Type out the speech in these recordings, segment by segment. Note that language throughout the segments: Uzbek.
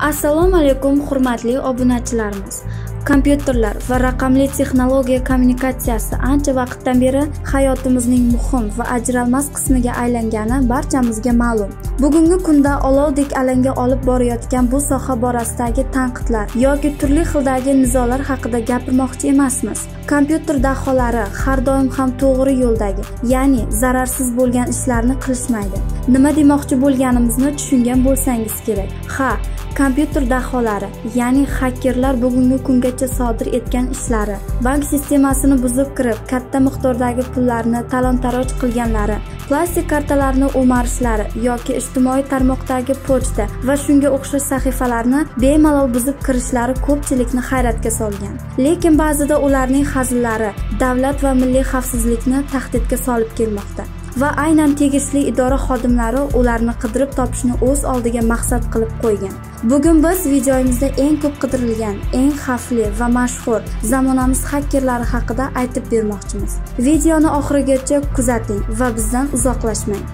Assalomu alaykum hurmatli obunachilarimiz. Kompyuterlar va raqamli texnologiya kommunikatsiyasi ancha vaqtdan beri hayotimizning muhim va ajralmas qismiga aylangani barchamizga ma'lum. Bugungi kunda olovdek alanga olib borayotgan bu soha borasidagi tanqidlar yoki turli xildagi nizolar haqida gapirmoqchi emasmiz. Kompyuter daholari har doim ham to'g'ri yo'ldagi, ya'ni zararsiz bo'lgan ishlarni qilishmaydi. Nima demoqchi bo'lganimizni tushungan bo'lsangiz kerak. Kompyuter daholari, ya'ni xakerlar bugungi kungacha sodir etgan ishlari, bank sistemasini buzib kirib, katta miqdordagi pullarni talon-taroj qilganlari, plastik kartalarni o'marishlari yoki ijtimoiy tarmoqdagi pochta va shunga o'xshash sahifalarni bemalol buzib kirishlari ko'pchilikni hayratga solgan. Lekin ba'zida ularning hazillari davlat va milliy xavfsizlikni tahdidga solib kelmoqda. Va aynan tegishli idora xodimlari ularni qidirib topishni o'z oldiga maqsad qilib qo'ygan. Bugun biz videomizda eng ko'p qidirilgan, eng xavfli va mashhur zamonamiz xakerlari haqida aytib bermoqchimiz. Videoni oxirigacha kuzating va bizdan uzoqlashmang.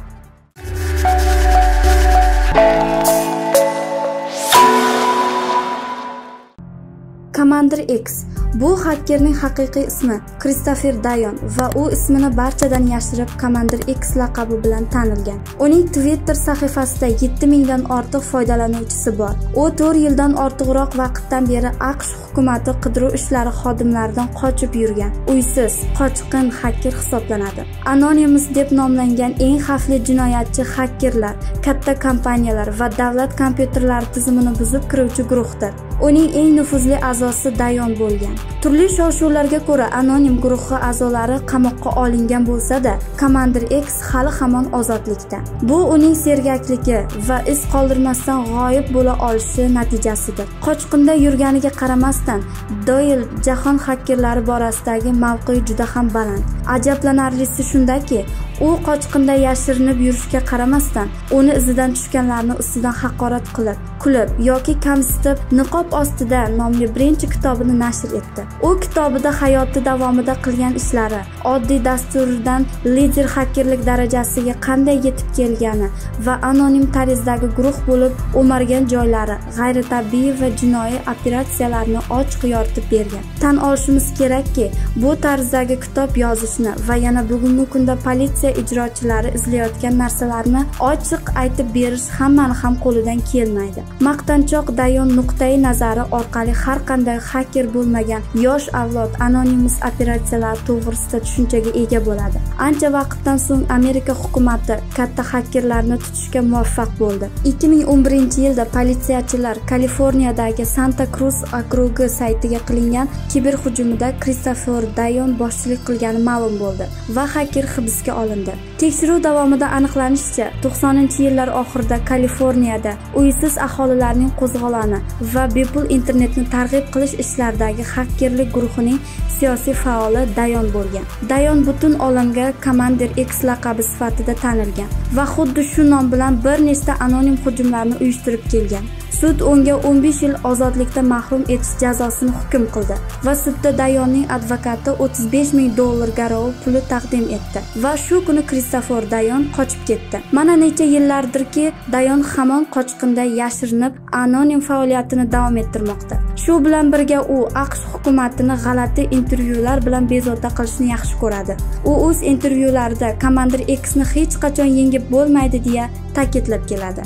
Commander X bu xakerning haqiqiy ismi Christopher Dayon va u ismini barchadan yashirib Commander X laqabi bilan tanilgan. Uning Twitter sahifasida 7000 dan ortiq foydalanuvchisi bor. U 4 yildan ortiqroq vaqtdan beri AQSh hukumati qidiruv ishlari xodimlaridan qochib yurgan, uysiz, qochqin xaker hisoblanadi. Anonymous deb nomlangan eng xavfli jinoyatchi xakerlar, katta kompaniyalar va davlat kompyuterlari tizimini buzib kiruvchi guruhdir. Uning eng nufuzli a'zosi Dayon bo'lgan. Turli shov-shuvlarga ko'ra anonim guruhi a'zolari qamoqqa olingan bo'lsa-da, Commander X hali hamon ozodlikda. Bu uning sergakligi va iz qoldirmasdan g'oyib bo'la olishi natijasidir. Qochqinda yurganiga qaramasdan, Doyle jahon xakerlari borasidagi mavqei juda ham baland. Ajablanarlisi shundaki, u qochqinda yashirinib yurishga qaramasdan, uni izidan tushganlarni ustidan haqorat qilib, kulib yoki kamsitib Niqob ostida nomli birinchi kitobini nashr etdi. U kitobida hayoti davomida qilgan ishlari, oddiy dasturdan lider xakerlik darajasiga qanday yetib kelgani va anonim tarzdagi guruh bo'lib o'margan joylari, g'ayritabiiy va jinoiy operatsiyalarni ochiq yoritib bergan. Tan olishimiz kerakki, bu tarzdagi kitob yozishni va yana bugungi kunda politsiya ijrochilari izlayotgan narsalarni ochiq aytib berish hammani ham qo'lidan kelmaydi. Maqtanchoq Dayon nuqtai nazari orqali har qanday xaker bo'lmagan yosh avlod anonymous operatsiyalar to'g'risida tushunchaga ega bo'ladi. Ancha vaqtdan so'ng Amerika hukumati katta xakerlarni tutishga muvaffaq bo'ldi. 2011-yilda politsiyachilar Kaliforniyadagi Santa Cruz okrugi saytiga qilingan kiberhujumida Christopher Dayon boshchilik qilgani ma'lum bo'ldi va xaker hibsga olindi. Tekshiruv davomida aniqlanishicha, 90-yillar oxirida Kaliforniyada uysiz aholilarning qo'zg'oloni va bepul internetni targ'ib qilish ishlaridagi xakerlik guruhining siyosiy faoli Dayon bo'lgan. Dayon butun olamga Commander X laqabi sifatida tanilgan va xuddi shu nom bilan bir nechta anonim hujumlarni uyushtirib kelgan. Sud unga 15 yil ozodlikdan mahrum etish jazosini hukm qildi va sudda Dayonning advokati $35,000 garov puli taqdim etdi va shu kuni Christopher Dayon qochib ketdi. Mana necha yillardirki Dayon hamon qochqinda yashirinib anonim faoliyatini davom ettirmoqda. Shu bilan birga u AQSh hukumatini g'alati intervyular bilan bezovta qilishni yaxshi ko'radi. U o'z intervyularida Commander X'ni hech qachon yengib bo'lmaydi deya ta'kidlab keladi.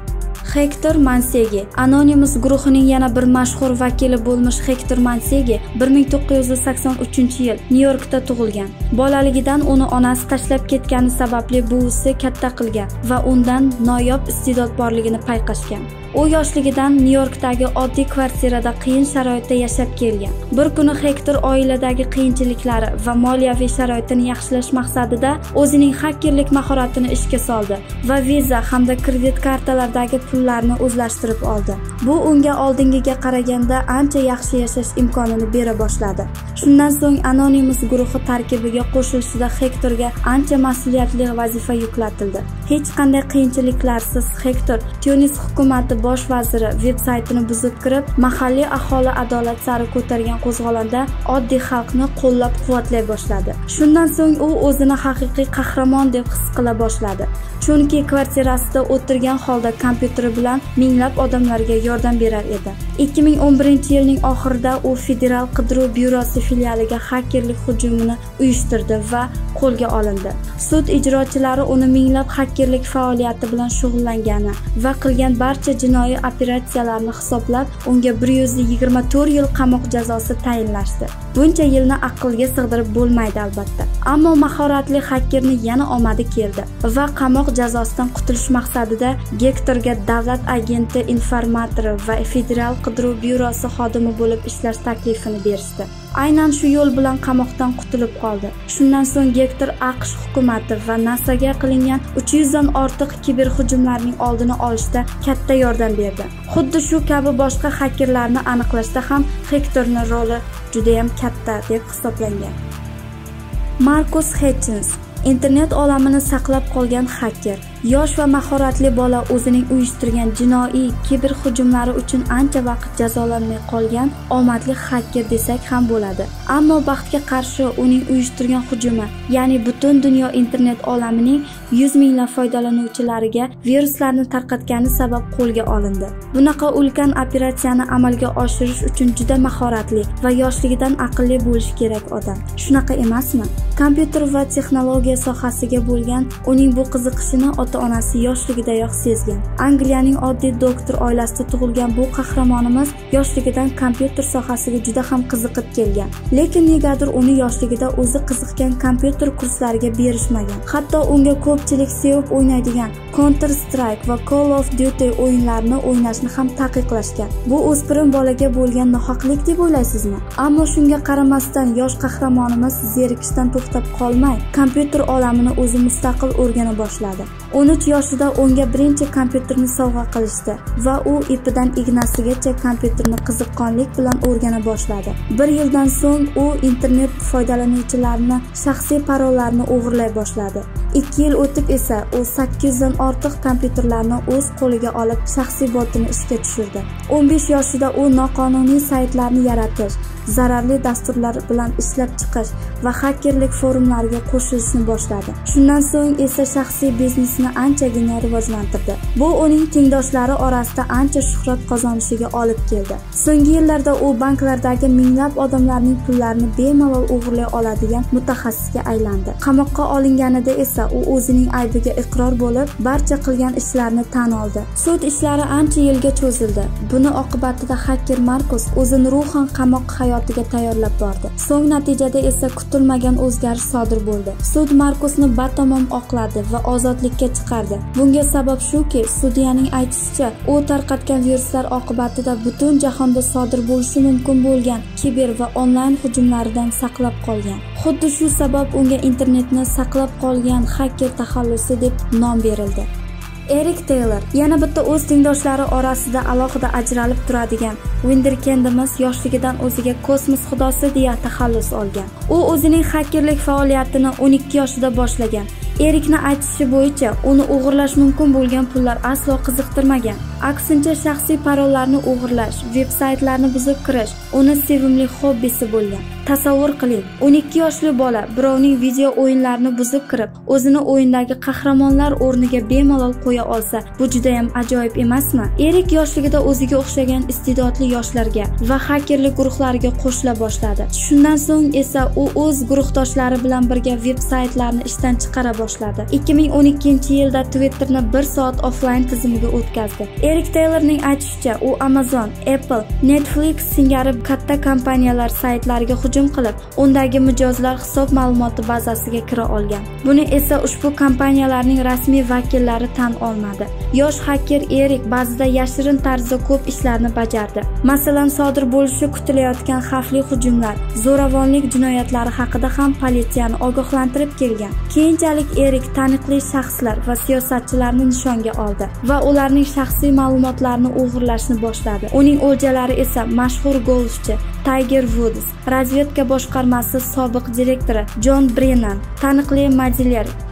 Hector Mansegi, Anonymous guruhining yana bir mashhur vakili bo'lmish Hector Mansegi 1983-yil Nyu-Yorkda tug'ilgan. Bolaligidan uni onasi tashlab ketgani sababli buvisi katta qilgan va undan noyob iste'dod borligini payqashgan. U yoshligidan Nyu-Yorkdagi oddiy kvartirada qiyin sharoitda yashab kelgan. Bir kuni Hector oiladagi qiyinchiliklari va moliyaviy sharoitini yaxshilash maqsadida o'zining xakerlik mahoratini ishga soldi va viza hamda kredit kartalardagi pullarni o'zlashtirib oldi. Bu unga oldingiga qaraganda ancha yaxshi yashash imkonini bera boshladi. Shundan so'ng Anonymous guruhi tarkibiga qo'shilishida Hectorga ancha mas'uliyatli vazifa yuklatildi. Hech qanday qiyinchiliklarsiz Hector Tunis hukumati bosh vaziri veb-saytini buzib kirib, mahalliy aholi adolat sari ko'targan qo'zg'olonda oddiy xalqni qo'llab-quvvatlay boshladi. Shundan so'ng u o'zini haqiqiy qahramon deb his qila boshladi chunki kvartirasida o'tirgan holda kompyuteri bilan minglab odamlarga yordam berar edi. 2011-yilning oxirida u Federal qidiruv byurosi filialiga xakerlik hujumini uyushtirdi va qo'lga olindi. Sud ijrochilari uni minglab xakerlik faoliyati bilan shug'ullangani va qilgan barcha jinoiy operatsiyalarni hisoblab, unga 124 yil qamoq jazosi tayinlashdi. Buncha yilni aqlga sig'dirib bo'lmaydi albatta. Ammo mahoratli xakerni yana omadi keldi va qamoq jazosidan qutulish maqsadida Gektorga davlat agenti, informatori va Federal qidiruv byurosi xodimi bo'lib ishlash taklifini berishdi. Aynan shu yo'l bilan qamoqdan qutulib qoldi. Shundan so'ng Gektor AQSh hukumati va NASAga qilingan 300 dan ortiq kiberhujumlarning oldini olishda katta yordam berdi. Xuddi shu kabi boshqa xakerlarni aniqlashda ham Gektorning roli juda ham katta deb hisoblangan. Marcus Hutchins, internet olamini saqlab qolgan xaker. Yosh va mahoratli bola o'zining uyushtirgan jinoiy kiber hujumlari uchun ancha vaqt jazolanmay qolgan omadli xaker desak ham bo'ladi. Ammo baxtga qarshi uning uyushtirgan hujumi, ya'ni butun dunyo internet olamining 100 minglab foydalanuvchilariga viruslarni tarqatgani sabab qo'lga olindi. Bunaqa ulkan operatsiyani amalga oshirish uchun juda mahoratli va yoshligidan aqlli bo'lish kerak odam. Shunaqa emasmi? Kompyuter va texnologiya sohasiga bo'lgan uning bu qiziqishini ota-onasi yoshligidayoq sezgan. Angliyaning oddiy doktor oilasida tug'ilgan bu qahramonimiz yoshligidan kompyuter sohasiga juda ham qiziqib kelgan. Lekin negadir uni yoshligida o'zi qiziqgan kompyuter kurslariga berishmagan. Hatto unga ko'pchilik sevib o'ynaydigan Counter Strike va Call of Duty o'yinlarini o'ynashni ham taqiqlashgan. Bu o'spirin bolaga bo'lgan nohaqlik deb o'ylaysizmi? Ammo shunga qaramasdan yosh qahramonimiz zerikishdan to'xtab qolmay, kompyuter olamini o'zi mustaqil o'rgana boshladi. 13 yoshida unga birinchi kompyuterni sovg'a qilishdi va u ipidan ignasigacha kompyuterni qiziqqonlik bilan o'rgana boshladi. 1 yildan so'ng u internet foydalanuvchilarining shaxsiy parollarini o'g'irlay boshladi. 2 yil o'tib esa u 800 dan ortiq kompyuterlarni o'z qo'liga olib shaxsiy botini ishga tushirdi. 15 yoshida u noqonuniy saytlarni yaratish, zararli dasturlar bilan ishlab chiqish va xakerlik forumlariga qo'shilishni boshladi. Shundan so'ng esa shaxsiy biznesini anchagina rivojlantirdi. Bu uning tengdoshlari orasida ancha shuhrat qozonishiga olib keldi. So'nggi yillarda u banklardagi minglab odamlarning pullarini bemalol o'g'irlay oladigan mutaxassisga aylandi. Qamoqqa olinganida esa u o'zining aybiga iqror bo'lib, barcha qilgan ishlarini tan oldi. Sud ishlari ancha yilga cho'zildi. Buni oqibatida xaker Marcus o'zini ruhan qamoq hayotiga tayyorlab bordi. So'ng natijada esa kutilmagan o'zgarish sodir bo'ldi. Sud Marcusni batamom oqladi va ozodlikka chiqardi. Bunga sabab shuki, sudyaning aytishicha, u tarqatgan viruslar oqibatida butun jahonda sodir bo'lishi mumkin bo'lgan kiber va onlayn hujumlardan saqlab qolgan. Xuddi shu sabab unga internetni saqlab qolgan xaker taxallusi deb nom berildi. Erik Taylor yana bitta o'z tengdoshlari orasida alohida ajralib turadigan Wunderkindimiz yoshligidan o'ziga kosmos xudosi deya taxallus olgan. U o'zining xakerlik faoliyatini 12 yoshida boshlagan. Erikni aytishi bo'yicha uni o'g'irlash mumkin bo'lgan pullar aslo qiziqtirmagan. Aksincha shaxsiy parollarni o'g'irlash, veb-saytlarni buzib kirish uni sevimli hobbisi bo'lgan. Tasavvur qiling, 12 yoshli bola birovning video o'yinlarini buzib kirib, o'zini o'yindagi qahramonlar o'rniga bemalol qo'ya olsa, bu juda ham ajoyib emasmi? Erik yoshligida o'ziga o'xshagan iste'dodli yoshlarga va xakerlik guruhlariga qo'shila boshladi. Shundan so'ng esa u o'z guruhdoshlari bilan birga veb-saytlarni ishdan chiqara boshladi. 2012-yilda Twitterni 1 soat offline tizimiga o'tkazdi. Erik Taylorning aytishicha, u Amazon, Apple, Netflix singari katta kompaniyalar saytlariga hujum qilib, undagi mijozlar hisob ma'lumoti bazasiga kira olgan. Buni esa ushbu kompaniyalarning rasmiy vakillari tan olmadi. Yosh haker Erik ba'zida yashirin tarzda ko'p ishlarni bajardi. Masalan, sodir bo'lishi kutilayotgan xavfli hujumlar, zo'ravonlik jinoyatlari haqida ham politsiyani ogohlantirib kelgan. Keyinchalik Erik taniqli shaxslar va siyosatchilarni nishonga oldi va ularning shaxsiy ma'lumotlarini o'g'irlashni boshladi. Uning o'ljalari esa mashhur golfchi Tiger Woods, razvedka boshqarmasi sobiq direktori Jon Brennan, taniqli modelyar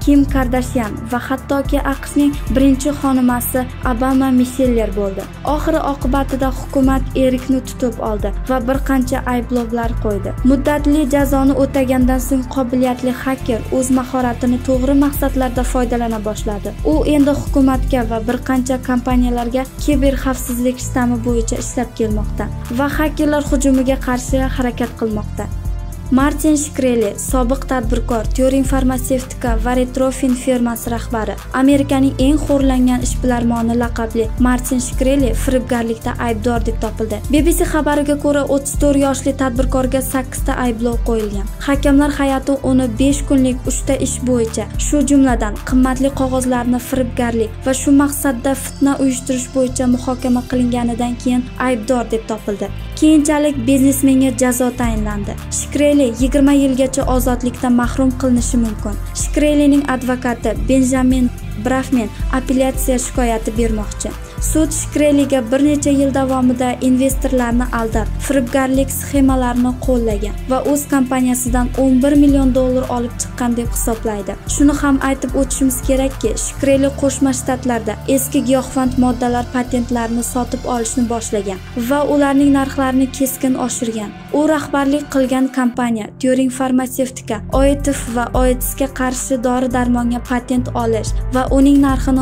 Kim Kardashyan va hattoki AQShning birinchi xonimasi Obama Mishler bo'ldi. Oxiri oqibatida hukumat Erikni tutib oldi va bir qancha ayblovlar qo'ydi. Muddatli jazoni o'tagandan so'ng qobiliyatli haker o'z mahoratini to'g'ri maqsadlarda foydalana boshladi. U endi hukumatga va bir qancha kompaniyalarga kiber xavfsizlik shtammi bo'yicha ishlab kelmoqda va hakerlar hujumiga qarshi harakat qilmoqda. Martin Shkreli, sobiq tadbirkor, Turing Pharmaceutica va Retrofin firmasi rahbari, Amerikaning eng xo'rlangan ishbilarmoni laqabli Martin Shkreli firibgarlikda aybdor deb topildi. BBC xabariga ko'ra, 34 yoshli tadbirkorga 8 ta ayblov qo'yilgan. Hakamlar hay'ati uni 5 kunlik 3 ta ish bo'yicha, shu jumladan qimmatli qog'ozlarni firibgarlik va shu maqsadda fitna uyushtirish bo'yicha muhokama qilinganidan keyin aybdor deb topildi. Keyinchalik biznesmenga jazo tayinlandi. Shkreli 20 yilgacha ozodlikdan mahrum qilinishi mumkin. Shkrelining advokati Benjamin Brafman apellyatsiya shikoyati bermoqchi. Sud Shkreliga bir necha yil davomida investorlarni aldab, firibgarlik sxemalarini qo'llagan va o'z kompaniyasidan $11 million olib chiqqan deb hisoblaydi. Shuni ham aytib o'tishimiz kerakki, Shkreli Qo'shma Shtatlarda eski giyohvand moddalar patentlarini sotib olishni boshlagan va ularning narxlarini keskin oshirgan. U rahbarlik qilgan kompaniya Turing Pharmaceutica OITF va OITSga qarshi dori-darmonga patent olish va uning narxini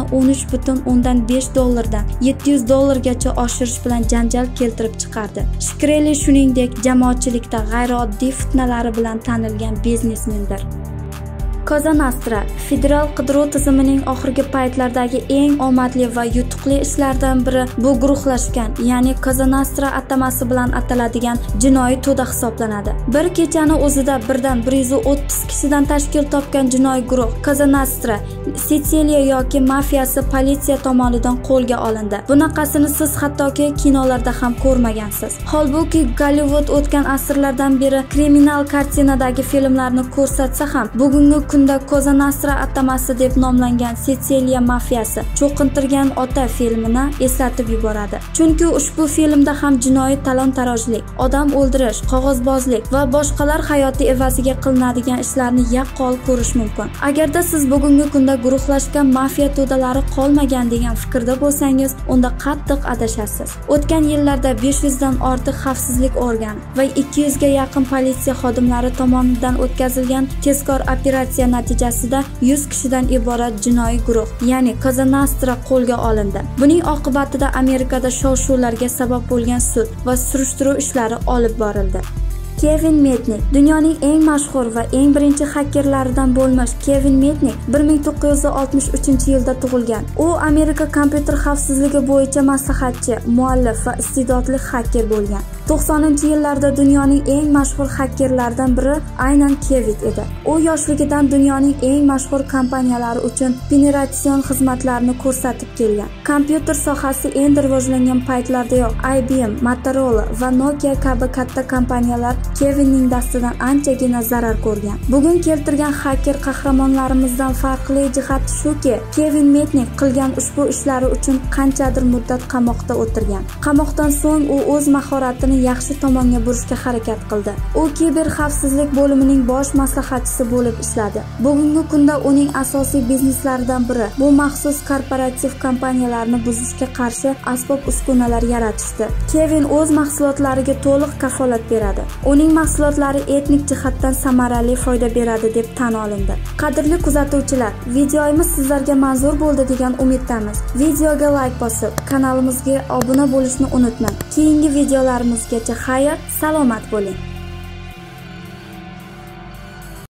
$13.5 dan $700 oshirish bilan janjal keltirib chiqardi. Shkreli shuningdek jamoatchilikda g'ayrioddiy fitnalari bilan tanilgan biznesmendir. Cosa Nostra federal qidiruv tizimining oxirgi paytlardagi eng omadli va yutuqli ishlaridan biri bu guruhlashgan, ya'ni Cosa Nostra atamasi bilan ataladigan jinoiy to'da hisoblanadi. Bir kechani o'zida birdan 130 kishidan tashkil topgan jinoiy guruh Cosa Nostra Sitsiliya yoki mafiyasi politsiya tomonidan qo'lga olindi. Bunaqasini siz hattoki kinolarda ham ko'rmagansiz. Holbuki Gollivud o'tgan asrlardan beri kriminal kartinadagi filmlarni ko'rsatsa ham, bugungi kunda Cosa Nostra atamasi deb nomlangan Sitsiliya mafiyasi cho'qintirgan ota filmini eslatib yuboradi. Chunki ushbu filmda ham jinoiy talon-tarojlik, odam o'ldirish, qog'ozbozlik va boshqalar hayoti evaziga qilinadigan ishlarni yaqqol ko'rish mumkin. Agarda siz bugungi kunda guruhlashgan mafiya to'dalari qolmagan degan fikrda bo'lsangiz, unda qattiq adashasiz. O'tgan yillarda 500 dan ortiq xavfsizlik organi va 200 ga yaqin politsiya xodimlari tomonidan o'tkazilgan tezkor operatsiya natijasida 100 kishidan iborat jinoiy guruh, ya'ni Cosa Nostra qo'lga olindi. Buning oqibatida Amerikada shov-shuvlarga sabab bo'lgan sud va surishtiruv ishlari olib borildi. Kevin Mitnick, dunyoning eng mashhur va eng birinchi xakerlaridan bo'lmish Kevin Mitnick 1963-yilda tug'ilgan. U Amerika kompyuter xavfsizligi bo'yicha maslahatchi, muallif va iste'dodli xaker bo'lgan. 90-yillarda dunyoning eng mashhur xakerlaridan biri aynan Kevin edi. U yoshligidan dunyoning eng mashhur kompaniyalari uchun penetratsion xizmatlarni ko'rsatib kelgan. Kompyuter sohasi endi rivojlangan paytlardayoq IBM, Motorola va Nokia kabi katta kompaniyalar Kevinning dastidan anchagina zarar ko'rgan. Bugun keltirgan xaker qahramonlarimizdan farqli jihati shuki, Kevin Mitnick qilgan ushbu ishlari uchun qanchadir muddat qamoqda o'tirgan. Qamoqdan so'ng u o'z mahoratini yaxshi tomonga burishga harakat qildi. U kiber xavfsizlik bo'limining bosh maslahatchisi bo'lib ishladi. Bugungi kunda uning asosiy bizneslaridan biri bu maxsus korporativ kompaniyalarni buzishga qarshi asbob-uskunalar yaratishdir. Kevin o'z mahsulotlariga to'liq kafolat beradi. Uning mahsulotlari etnik jihatdan samarali foyda beradi deb tan olindi. Qadrli kuzatuvchilar, videomiz sizlarga manzur bo'ldi degan umiddamiz. Videoga like bosib, kanalimizga obuna bo'lishni unutmang. Keyingi videolarimizgacha xayr, salomat bo'ling.